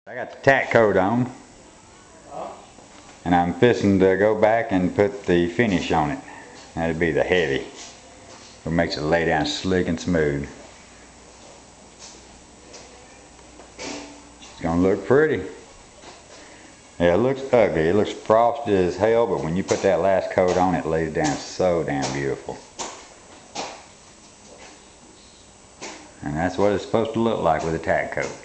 I got the tack coat on, and I'm fixing to go back and put the finish on it. That'd be the heavy. It makes it lay down slick and smooth. It's gonna look pretty. Yeah, it looks ugly. It looks frosted as hell, but when you put that last coat on, it lays down so damn beautiful. And that's what it's supposed to look like with a tack coat.